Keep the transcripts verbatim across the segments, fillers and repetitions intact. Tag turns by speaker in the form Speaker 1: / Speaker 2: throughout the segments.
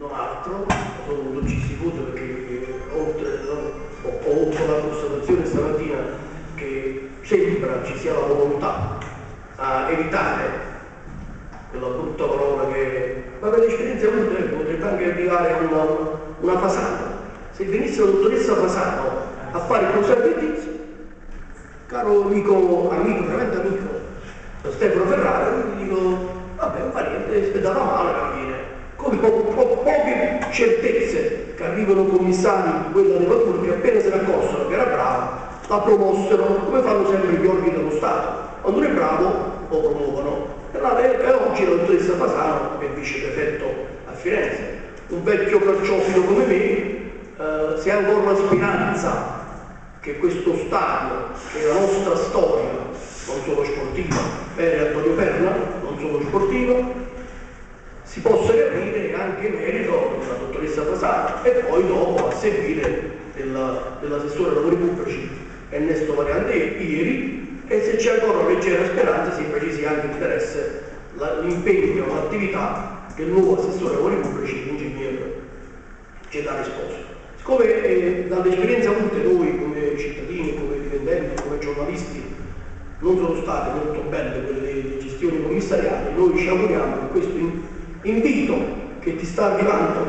Speaker 1: non altro, sono venuto istituto perché oltre, ho, ho avuto la constatazione stamattina che sembra ci sia la volontà a evitare quella brutta parola che, ma per l'esperienza avuta potrebbe anche arrivare a una, una Fasano. Se venisse la dottoressa Fasano a fare il conservatizio, caro amico, amico, veramente amico, Stefano Ferrara, gli dico, vabbè, non fa niente, è andata male alla fine. Come po po poche certezze che arrivano commissari di quella levatura che appena se ne accorsero che era brava, la promossero, come fanno sempre gli organi dello Stato. Quando non è bravo, lo promuovono. E, la, e oggi la dottoressa Fasano, che è vice prefetto a Firenze, un vecchio calciofilo come me, eh, se ha ancora la speranza che questo stadio, che è la nostra storia, non solo sportiva, per Antonio Perna, non solo sportiva, si possa capire anche in merito della dottoressa Fasano e poi dopo a seguire dell'assessore ai lavori pubblici Ernesto Variante ieri, e se c'è ancora una leggera speranza sembra ci sia anche interesse l'impegno, l'attività del nuovo assessore ai lavori pubblici, l'ingegnere ci dà risposta. Siccome eh, dall'esperienza avute noi come cittadini, come dipendenti, come giornalisti non sono state molto belle quelle gestioni commissariali, noi ci auguriamo che questo invito che ti sta arrivando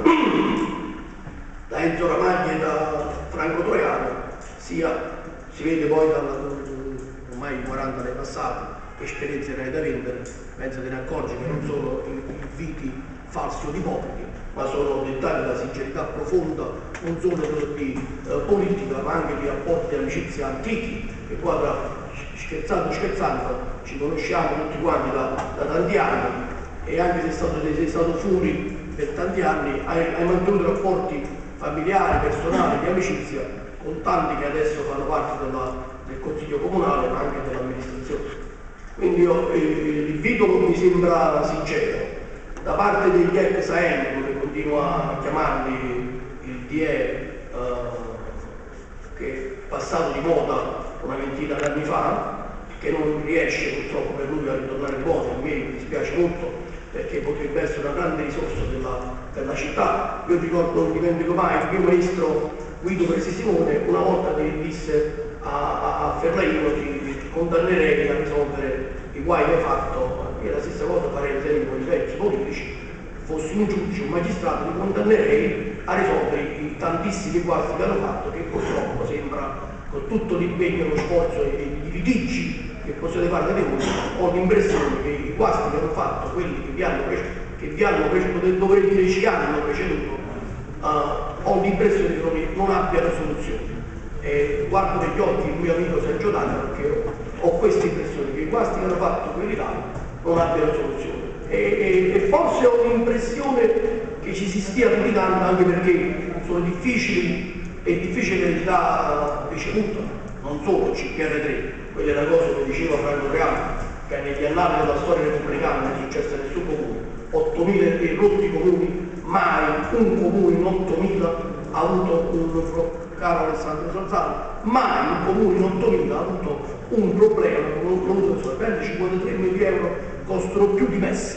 Speaker 1: da Enzo Ramaglia e da Franco Troiano sia, si vede poi dalla, ormai quaranta anni passati, esperienze ne hai da vendere, penso te ne accorgi che non sono inviti falsi o di ipocriti, ma sono dettagli da sincerità profonda, non solo di eh, politica, ma anche di rapporti di amicizia antichi, che qua tra, scherzando scherzando ci conosciamo tutti quanti da, da tanti anni, e anche se sei stato, sei stato fuori per tanti anni, hai, hai mantenuto rapporti familiari, personali, di amicizia con tanti che adesso fanno parte della, del Consiglio Comunale, ma anche dell'amministrazione. Quindi eh, l'invito mi sembra sincero. Da parte degli ex A M, come continua a chiamarli il D E, eh, che è passato di moda una ventina di anni fa, che non riesce purtroppo per lui a ritornare di moda, a me mi dispiace molto perché potrebbe essere una grande risorsa della, della città. Io ricordo, non dimentico mai, il mio maestro Guido Presi Simone una volta disse a, a, a Ferraino ti, ti condannerei a risolvere i guai che hai fatto. E la stessa cosa farei esempio con i vecchi politici, fossi un giudice, un magistrato, li condannerei a risolvere i tantissimi guasti che hanno fatto, che purtroppo sembra, con tutto l'impegno, lo sforzo e i litigi che possiate fare da voi, ho l'impressione che i guasti che hanno fatto, quelli che vi hanno preceduto, che vi hanno preceduto, dovrei dire ci hanno preceduto, uh, ho l'impressione che non abbiano soluzione. E guardo negli occhi il mio amico Sergio D'Anna perché ho questa impressione che i guasti che hanno fatto quelli là non abbiano soluzione, e, e, e forse ho l'impressione che ci si stia limitando, anche perché sono difficili, è difficile l'età ricevuta, non solo il C P R tre, quella è una cosa che diceva Franco Troiano, che negli annali della storia repubblicana non è successo a nessun comune, ottomila e rotti comuni, mai un comune in ottomila ha avuto un, caro Alessandro Salzano, mai un comune in ottomila ha avuto un problema, non so, prende cinquantatré milioni di euro, costano più di Messi,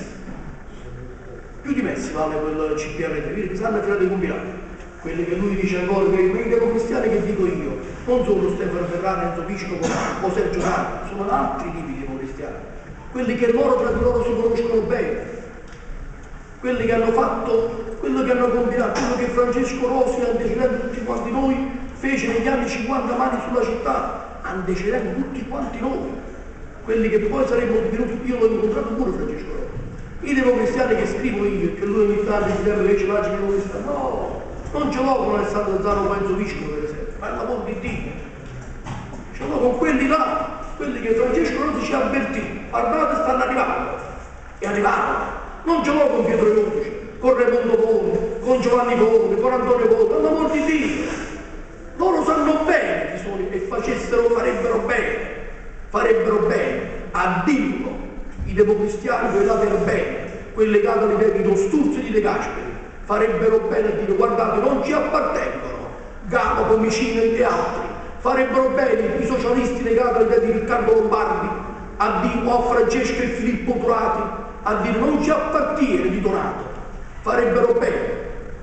Speaker 1: più di Messi vale quel C P R tre, vedi che stanno tirati i combinati, quelli che lui dice ancora che i democristiani che dico io, non solo Stefano Ferrara, Enzo Piscopo o Sergio Santi, sono altri tipi di democristiani, quelli che loro tra di loro si conoscono bene, quelli che hanno fatto, quello che hanno combinato, quello che Francesco Rosi, antecedente tutti quanti noi, fece negli anni cinquanta mani sulla città, antecedente tutti quanti noi, quelli che poi saremmo divenuti, io l'ho incontrato pure Francesco Rosi, i democristiani che scrivo io, che lui ogni tanto si deve invece la democristiani, no, non ce l'ho con Alessandro Zano Penzo Vicino per esempio, ma è l'amor di Dio, ce l'ho con quelli là, quelli che Francesco Rosi ci ha avvertito, guardate stanno arrivando, e arrivavano. Non ce l'ho con Pietro Ionici, con Raimondo Poli, con Giovanni Poli, con Antonio Poli, per l'amor di Dio. Loro sanno bene chi sono e facessero, farebbero bene, farebbero bene a dirlo i democristiani, quella per bene, quelli legati all'idea di Don Sturzo e di De Gasperi, farebbero bene a dire guardate non ci appartengono, Galo, Comicino e gli altri, farebbero bene i socialisti legati all'idea di Riccardo Lombardi, a dire a Francesco e Filippo Turati, a dire non ci appartiene di Donato, farebbero bene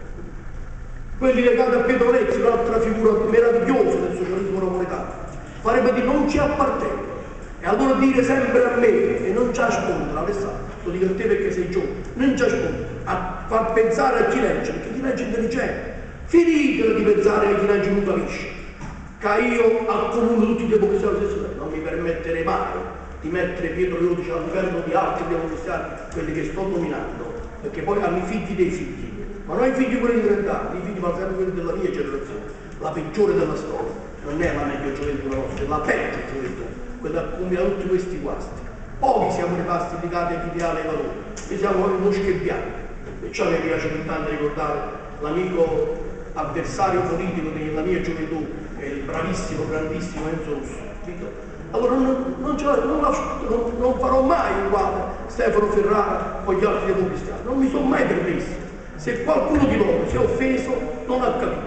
Speaker 1: quelli legati a Pietro Lezzi, un'altra figura meravigliosa del socialismo napoletano, farebbe dire non ci appartengo. E allora dire sempre a me, e non ci ascolta, Alessandro, lo dico a te perché sei giovane, non ci ascolta, a far pensare a chi legge, perché chi legge è intelligente. Finitela di pensare che chi legge non capisce, che io accomuno tutti i democristiani allo stesso tempo. Non mi permetterei mai di mettere Pietro Iodice al livello di altri democristiani, quelli che sto nominando, perché poi hanno i figli dei figli, ma non i figli quelli di trent'anni, i figli ma sempre quelli della mia generazione, la peggiore della storia, non è la meglio gioventù la nostra, è la peggio gioventù, quella che accumula tutti questi guasti. Pochi siamo rimasti legati agli ideali e ai valori, e siamo mosche bianche. E ciò mi piace ogni tanto ricordare l'amico avversario politico della mia gioventù, il bravissimo, grandissimo Enzo Russo. Allora non, non, non, non, non farò mai uguale Stefano Ferrara o gli altri democristiani, non mi sono mai permesso. Se qualcuno di loro si è offeso, non ha capito.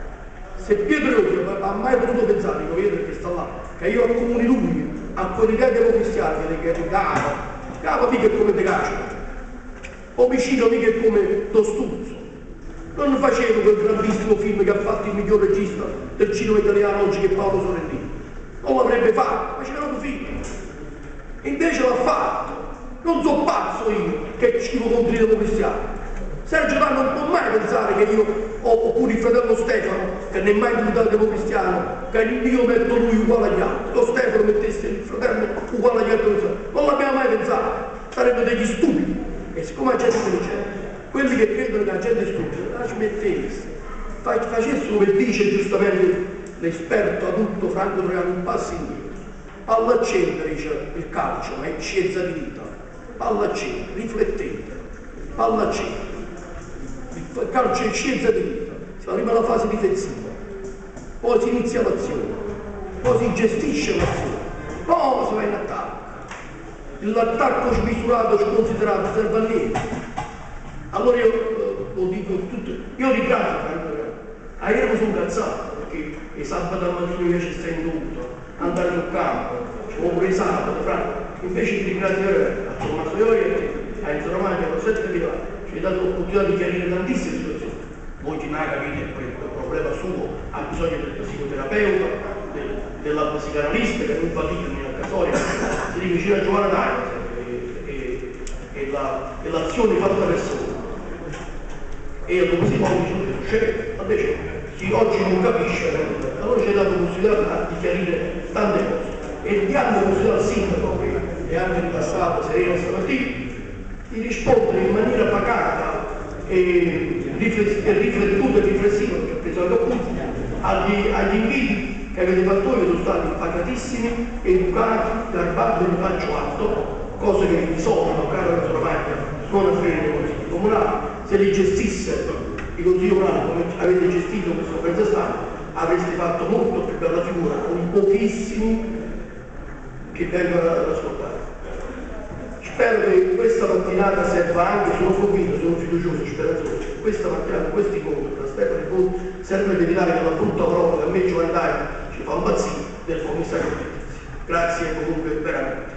Speaker 1: Se Pietro Iodice ha mai potuto pensare, lo vedo che sta là, che io accomuni lui a quelli che democristiani, che ti cava, cava mica è come te caccia, omicidio mica è come lo stuzzo. Non facevo quel grandissimo film che ha fatto il miglior regista del cinema italiano oggi, che è Paolo Sorrentino. Non l'avrebbe fatto, ma ce l'hanno film. Invece l'ha fatto. Non so pazzo io che scrivo contro i democristiani. Sergio Danno non può mai pensare che io, oppure il fratello Stefano, che non è mai diventato democristiano, che io metto lui uguale agli altri. Lo Stefano mettesse il fratello uguale agli altri. Non l'abbiamo mai pensato. Sarebbero degli stupidi. E siccome la gente intelligente, quelli che credono che la gente è stupida, la smettesse. Facessero come dice giustamente l'esperto adulto Franco Troiano, un passo indietro. Palla accendere, dice il calcio, ma è scienza di vita. Palla accendere, riflettete, palla accendere. Il calcio è scienza di vita. Si fa prima la fase difensiva, poi si inizia l'azione, poi si gestisce l'azione, poi si va in attacco. L'attacco smisurato, sconsiderato, serve a niente. Allora io eh, lo dico tutto, io ringrazio Franco Troiano. Ah, io mi sono incazzato perché il sabato al mattino invece stai in dovuto, andare sul campo, ci vuole pure il sabato, Franco. Invece di ringraziare a Tommaso Iori e a te, a Enzo Romagna, a Rosetta Pilati, ci hai dato l'opportunità di chiarire tantissime situazioni. Voi ci mai capite che il problema suo ha bisogno del psicoterapeuta, del, della psicanalista, che non fa lì nella casoria, si dice vicino a Giovanna D'Arco e, e, e, la, e l'azione fatta persona. E dopo si muove dice, invece chi oggi non capisce, allora ci hai dato la possibilità di chiarire tante cose. E diamo la possibilità al sindaco, che è anche ripassato sereno stamattina, di rispondere in maniera pacata e riflettuta e riflessiva, che ho preso anche appunti, agli, agli inviti che avete fatto voi, che sono stati pacatissimi, educati, garbati, non faccio altro, cose che di solito, caro Enzo Romagna, non avviene nei consigli comunali. Se li gestisse i consigli comunali come avete gestito questo conferenza stampa, avreste fatto molto più bella figura con i pochissimi che vengono ad ascoltare. Spero che questa mattinata serva anche, sono convinto, sono fiducioso, speranzoso, che questa mattinata, questi incontri, la Stefano di Conti, serve ad evitare che la brutta parola che a me Giovanni D'Arco ci fa impazzire del commissario di giustizia. Grazie comunque veramente.